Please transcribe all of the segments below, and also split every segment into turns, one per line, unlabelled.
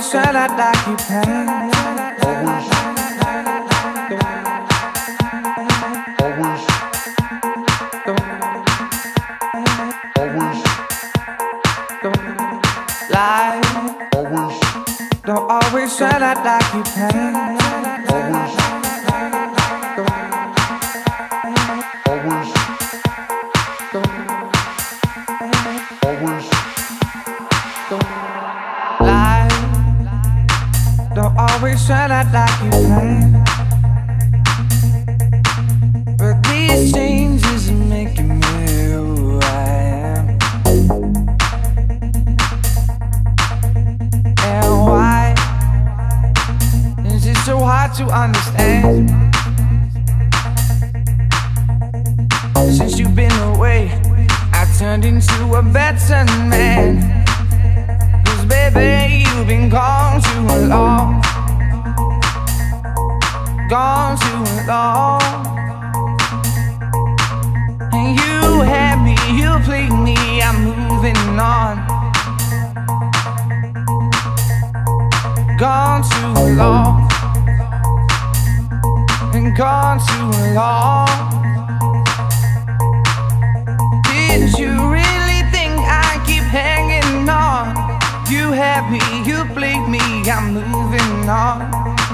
said I'd like you back. Don't always said I'd like you back. Don't always said I'd like you back. But these changes are making me who I am. And why is it so hard to understand? Since you've been away, I turned into a better man. Cause baby, you've been gone too long. Gone too long. And you had me, you played me, I'm moving on. Gone too long. And gone too long. Did you really think I keep hanging on? You had me, you played me, I'm moving on.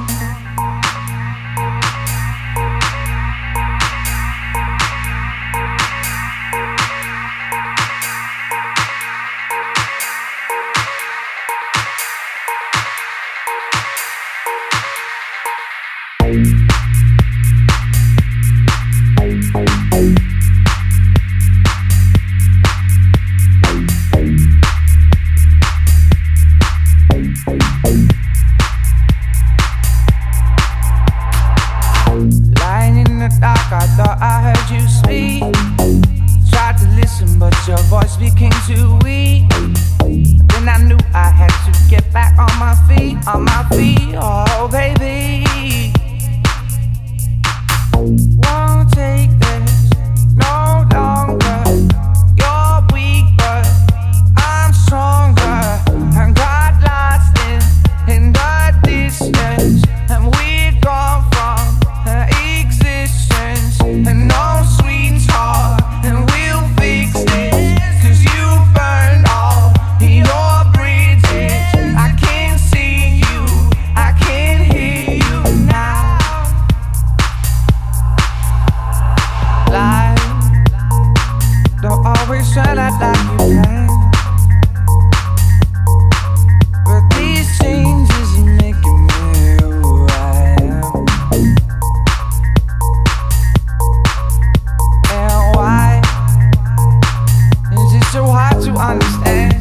I thought I heard you speak. Tried to listen but your voice became too weak. Then I knew I had to get back on my feet. On my feet, oh baby. Won't take this no longer. You're weak but I'm stronger. And got lost in the distance. And we're gone from existence. And no sweetheart, and we'll fix this. Cause you burned all your bridges. I can't see you, I can't hear you now. Life don't always shine out like you can. But these changes are making me who I am. And why is it so hard to understand?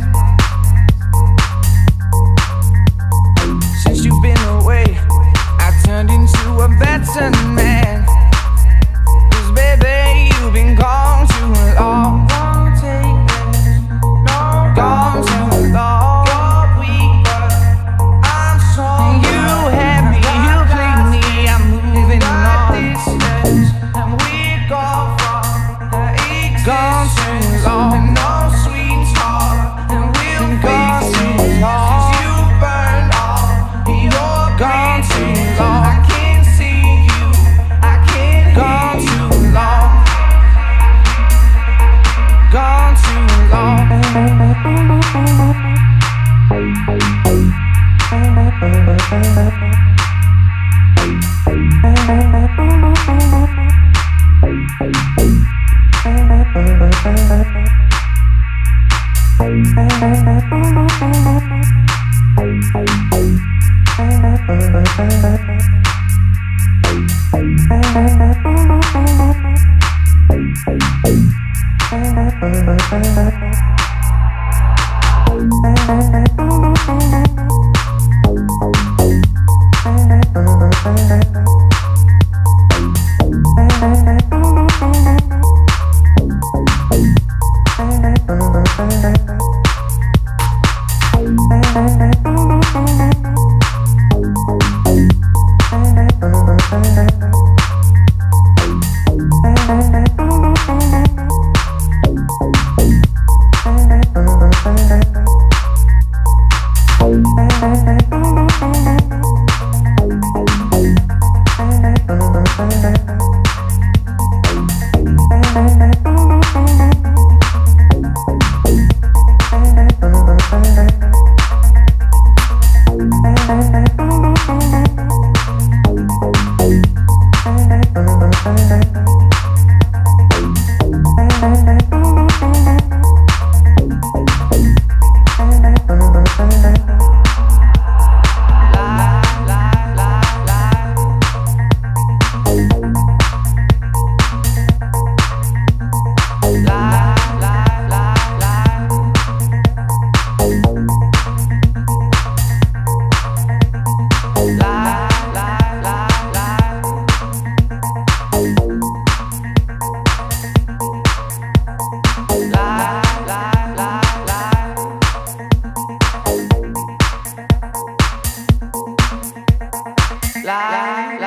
Since you've been away, I turned into a better man. Cause baby, you've been gone too long. Won't take this, no, gone too long. You're weak, but I'm strong. And you had me, you played me, I'm moving on. And we're gone from gone too long. And no sweetheart, and we'll fix it. Cause you burned all your gone too long. I can't see you, I can't gone too long. Gone too long. La